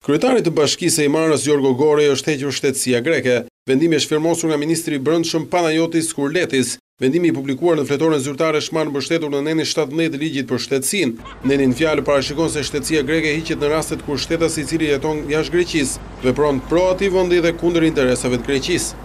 Kryetari të Bashkisë së Marrës Jorgo Gorej është hequr shtetësia greke. Vendimi është firmosur nga ministri i Brendshëm Panayotis Kurletis. Vendimi i publikuar në fletoren zyrtare shman mbështetur në nenin 17 të ligjit për shtetësinë. Neni në fjalë parashikon se shtetësia greke hiqet në rastet kur shtetasi i cili jeton jashtë Greqisë vepron proaktiv vendi dhe kundër interesave të Greqisë.